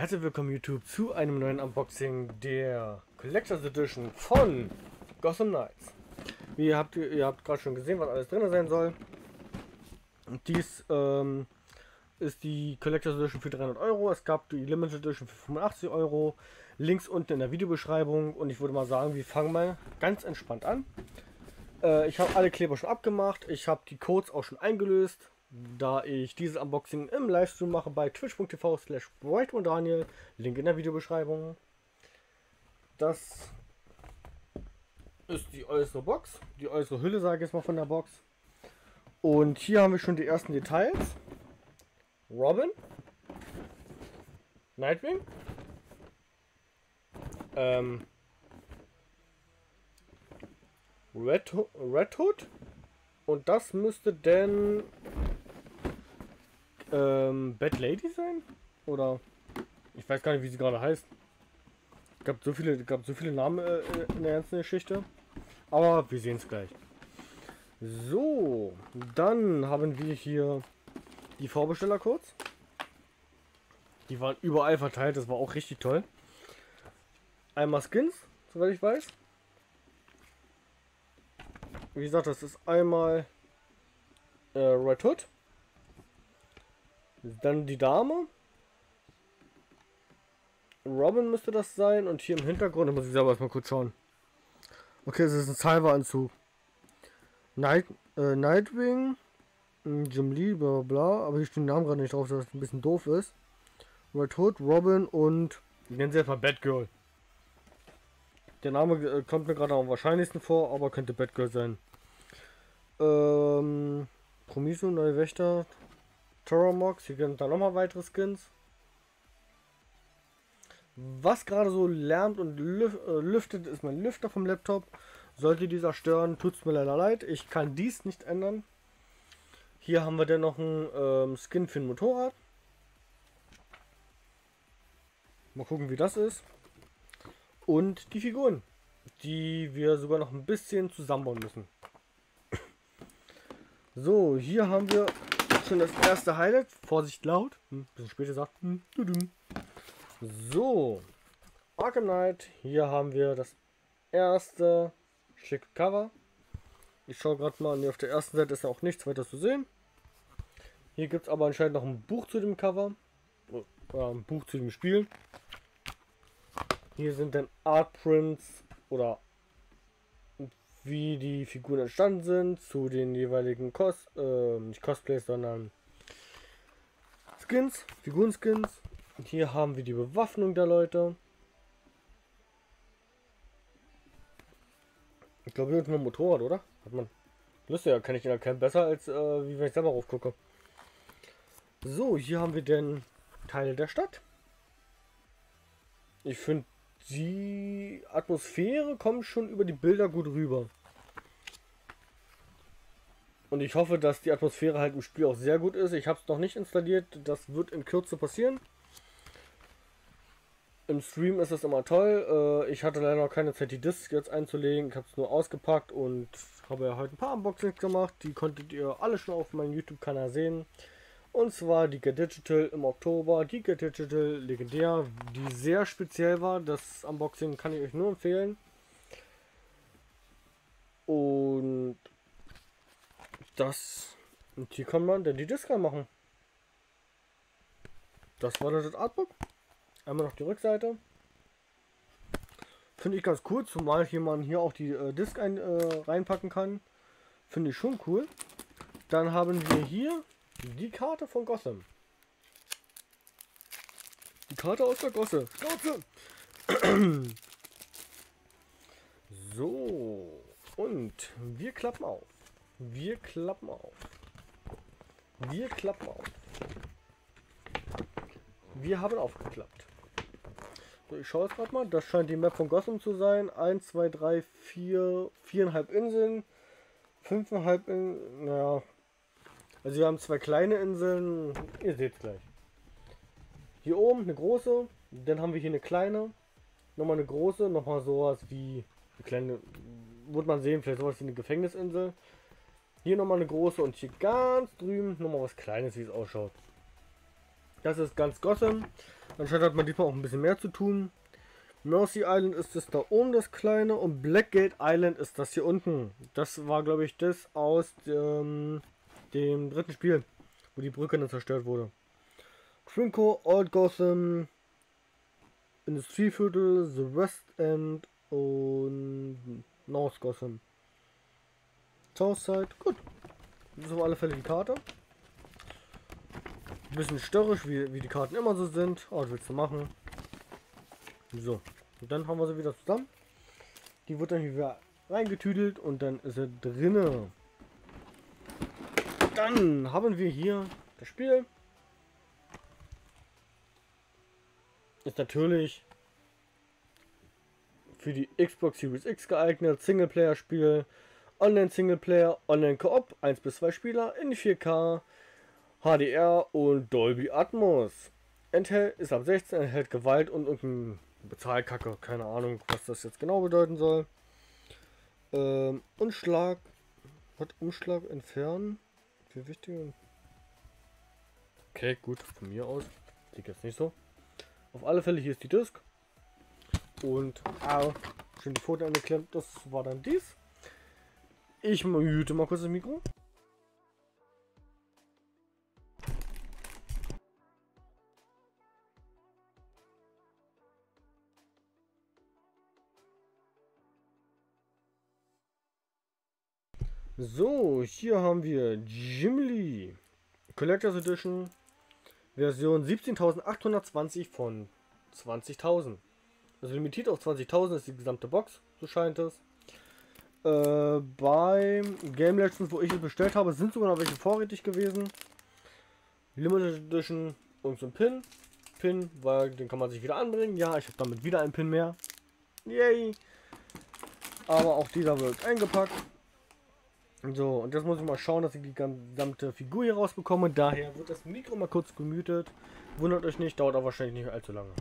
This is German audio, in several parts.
Herzlich willkommen YouTube zu einem neuen Unboxing der Collectors Edition von Gotham Knights. Wie ihr habt gerade schon gesehen, was alles drin sein soll. Und dies ist die Collectors Edition für 300 Euro. Es gab die Limited Edition für 85 Euro. Links unten in der Videobeschreibung. Und ich würde mal sagen, wir fangen mal ganz entspannt an. Ich habe alle Kleber schon abgemacht. Ich habe die Codes auch schon eingelöst, da ich dieses Unboxing im Livestream mache bei twitch.tv/WhiteOneDaniel. Link in der Videobeschreibung. Das ist die äußere Box, die äußere Hülle, sage ich jetzt mal, von der Box. Und hier haben wir schon die ersten Details. Robin, Nightwing, Red Hood, und das müsste denn Bad Lady sein? Oder ich weiß gar nicht, wie sie gerade heißt. Gab so viele Namen in der ganzen Geschichte. Aber wir sehen es gleich. So, dann haben wir hier die Vorbesteller-Codes. Die waren überall verteilt, das war auch richtig toll. Einmal Skins, soweit ich weiß. Wie gesagt, das ist einmal Red Hood. Dann die Dame. Robin müsste das sein. Und hier im Hintergrund, da muss ich selber erstmal kurz schauen. Okay, es ist ein Salva-Anzug. Nightwing, Jim Lee, bla bla bla. Aber hier stehen die Namen gerade nicht drauf, dass das ein bisschen doof ist. Red Hood, Robin und ich nenne sie jetzt mal Batgirl. Der Name kommt mir gerade am wahrscheinlichsten vor, aber könnte Batgirl sein. Promiso, neue Wächter, Toromox, hier gibt es dann nochmal weitere Skins. Was gerade so lärmt und lüftet, ist mein Lüfter vom Laptop. Sollte dieser stören, tut es mir leider leid. Ich kann dies nicht ändern. Hier haben wir dann noch einen Skin für ein Motorrad. Mal gucken, wie das ist. Und die Figuren, die wir sogar noch ein bisschen zusammenbauen müssen. So, hier haben wir schon das erste Highlight. Vorsicht, laut. Bisschen später sagt. So, Arkham Knight. Hier haben wir das erste schicke Cover. Ich schaue gerade mal. Nee, auf der ersten Seite ist ja auch nichts weiter zu sehen. Hier gibt es aber anscheinend noch ein Buch zu dem Cover. Oder ein Buch zu dem Spiel. Hier sind dann Artprints oder wie die Figuren entstanden sind zu den jeweiligen nicht Cosplays, sondern Skins, Figurenskins. Und hier haben wir die Bewaffnung der Leute. Ich glaube, hier ist ein Motorrad, oder? Hat man Lust, ja, kann ich ihn erkennen besser als wie wenn ich selber drauf gucke. So, hier haben wir den Teile der Stadt. Ich finde, die Atmosphäre kommt schon über die Bilder gut rüber. Und ich hoffe, dass die Atmosphäre halt im Spiel auch sehr gut ist. Ich habe es noch nicht installiert. Das wird in Kürze passieren. Im Stream ist es immer toll. Ich hatte leider noch keine Zeit, die Disc jetzt einzulegen. Ich habe es nur ausgepackt und habe ja heute ein paar Unboxings gemacht. Die konntet ihr alle schon auf meinem YouTube-Kanal sehen. Und zwar die Get Digital im Oktober, die Get Digital legendär, die sehr speziell war. Das Unboxing kann ich euch nur empfehlen. Und hier kann man dann die Disc machen. Das war das Artbook. Einmal noch die Rückseite. Finde ich ganz cool, zumal man hier auch die Disc reinpacken kann. Finde ich schon cool. Dann haben wir hier die Karte von Gotham. Die Karte aus der Gosse. So. Und wir klappen auf. Wir klappen auf. Wir klappen auf. Wir haben aufgeklappt. So, ich schaue jetzt gerade mal. Das scheint die Map von Gotham zu sein. 1, 2, 3, 4, 4,5 Inseln. 5,5 Inseln. Naja. Also wir haben zwei kleine Inseln, ihr seht es gleich. Hier oben eine große, dann haben wir hier eine kleine, nochmal eine große, nochmal sowas wie eine kleine, wird man sehen, vielleicht sowas wie eine Gefängnisinsel. Hier nochmal eine große und hier ganz drüben nochmal was Kleines, wie es ausschaut. Das ist ganz Gotham. Anscheinend hat man diesmal auch ein bisschen mehr zu tun. Mercy Island ist das da oben, das kleine. Und Blackgate Island ist das hier unten. Das war, glaube ich, das aus dem dritten Spiel, wo die Brücke dann zerstört wurde. Trinco, Old Gotham, Industrieviertel, The West End und North Gotham. Southside, gut. Das ist auf alle Fälle die Karte. Ein bisschen störrisch, wie die Karten immer so sind. Oh, was willst du machen? So, und dann haben wir sie wieder zusammen. Die wird dann wieder reingetüdelt und dann ist er drinne. Dann haben wir hier das Spiel. Ist natürlich für die Xbox Series X geeignet. Singleplayer-Spiel, Online-Singleplayer, Online-Koop, 1 bis 2 Spieler in 4K, HDR und Dolby Atmos. Ist ab 16, enthält Gewalt und irgendein Bezahlkacke. Keine Ahnung, was das jetzt genau bedeuten soll. Umschlag. Was? Umschlag entfernen? Für wichtige. Okay, gut, von mir aus. Sieht jetzt nicht so. Auf alle Fälle, hier ist die Disc. Und schön die Foto angeklemmt. Das war dann dies. Ich mute mal kurz das Mikro. So, hier haben wir Gimli Collectors Edition Version 17.820 von 20.000. Also limitiert auf 20.000 ist die gesamte Box, so scheint es. Beim Game Legends, wo ich es bestellt habe, sind sogar noch welche vorrätig gewesen. Limited Edition und so ein Pin, weil den kann man sich wieder anbringen. Ja, ich habe damit wieder einen Pin mehr. Yay! Aber auch dieser wird eingepackt. So, und jetzt muss ich mal schauen, dass ich die gesamte Figur hier rausbekomme. Daher wird das Mikro mal kurz gemütet. Wundert euch nicht, dauert auch wahrscheinlich nicht allzu lange.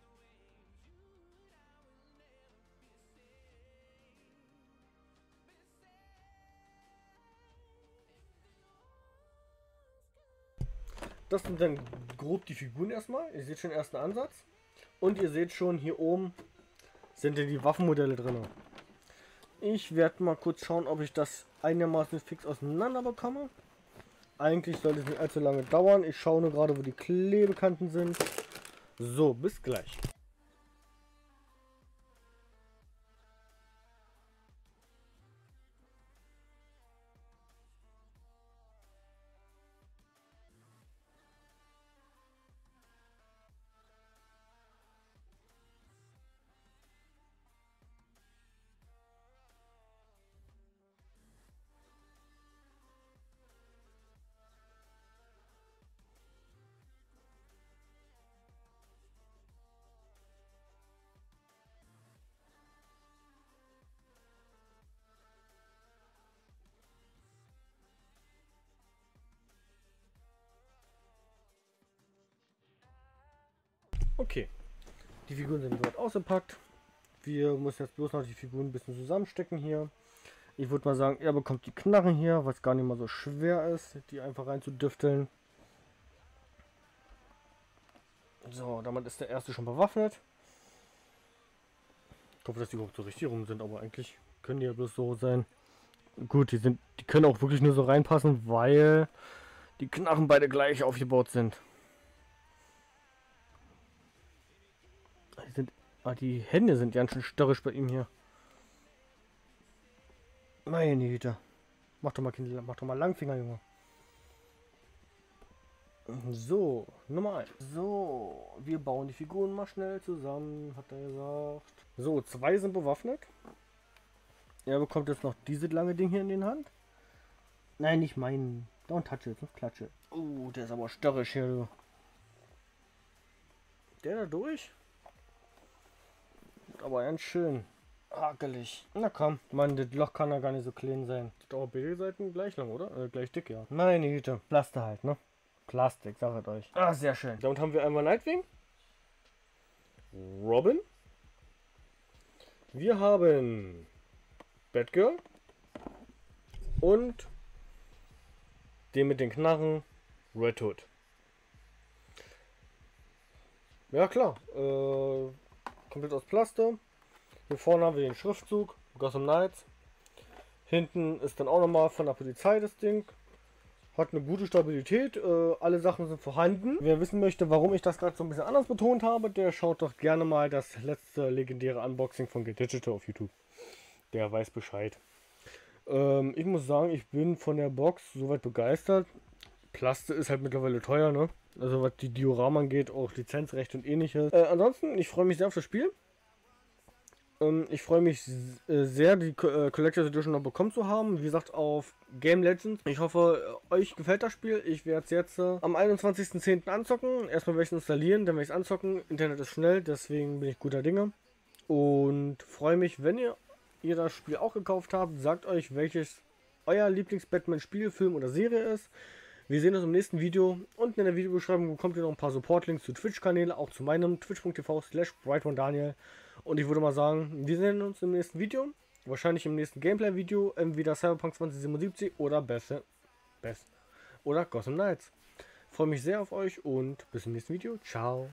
Das sind dann grob die Figuren erstmal. Ihr seht schon den ersten Ansatz. Und ihr seht schon, hier oben sind ja die Waffenmodelle drin. Ich werde mal kurz schauen, ob ich das einigermaßen fix auseinander bekomme. Eigentlich sollte es nicht allzu lange dauern. Ich schaue nur gerade, wo die Klebekanten sind. So, bis gleich. Okay, die Figuren sind dort ausgepackt. Wir müssen jetzt bloß noch die Figuren ein bisschen zusammenstecken hier. Ich würde mal sagen, er bekommt die Knarren hier, was gar nicht mal so schwer ist, die einfach rein zu düfteln. So, damit ist der erste schon bewaffnet. Ich hoffe, dass die überhaupt so richtig rum sind, aber eigentlich können die ja bloß so sein. Gut, die können auch wirklich nur so reinpassen, weil die Knarren beide gleich aufgebaut sind. Die Hände sind ganz schön störrisch bei ihm hier. Meine Güte. Mach doch mal Langfinger, Junge. So, Nummer 1. So, wir bauen die Figuren mal schnell zusammen, hat er gesagt. So, 2 sind bewaffnet. Er bekommt jetzt noch diese lange Ding hier in den Hand. Nein, nicht meinen. Don't touch it, sonst klatsche. Der ist aber störrisch hier, du. Der da durch? Aber ganz schön hakelig. Na komm, Mann, das Loch kann ja gar nicht so klein sein. Das auch beide Seiten gleich lang, oder? Gleich dick, ja. Meine Güte. Plaster halt, ne? Plastik, sagt euch. Ah, sehr schön. Damit haben wir einmal Nightwing. Robin. Wir haben Batgirl. Und den mit den Knarren, Red Hood. Ja klar, komplett aus Plaste. Hier vorne haben wir den Schriftzug, Gotham Knights. Hinten ist dann auch nochmal von der Polizei das Ding. Hat eine gute Stabilität, alle Sachen sind vorhanden. Wer wissen möchte, warum ich das gerade so ein bisschen anders betont habe, der schaut doch gerne mal das letzte legendäre Unboxing von Get Digital auf YouTube. Der weiß Bescheid. Ich muss sagen, ich bin von der Box soweit begeistert. Plaste ist halt mittlerweile teuer, ne? Also was die Diorama angeht, auch Lizenzrecht und ähnliches. Ansonsten, ich freue mich sehr auf das Spiel. Ich freue mich sehr, die Collector's Edition noch bekommen zu haben. Wie gesagt, auf Game Legends. Ich hoffe, euch gefällt das Spiel. Ich werde es jetzt am 21.10. anzocken. Erstmal werde ich es installieren, dann werde ich es anzocken. Internet ist schnell, deswegen bin ich guter Dinge. Und freue mich, wenn ihr das Spiel auch gekauft habt. Sagt euch, welches euer Lieblings-Batman-Spiel, Film oder Serie ist. Wir sehen uns im nächsten Video. Unten in der Videobeschreibung bekommt ihr noch ein paar Support-Links zu Twitch-Kanäle, auch zu meinem twitch.tv/BrightOneDaniel. Und ich würde mal sagen, wir sehen uns im nächsten Video. Wahrscheinlich im nächsten Gameplay-Video. Entweder Cyberpunk 2077 oder Best oder Gotham Knights. Ich freue mich sehr auf euch und bis zum nächsten Video. Ciao.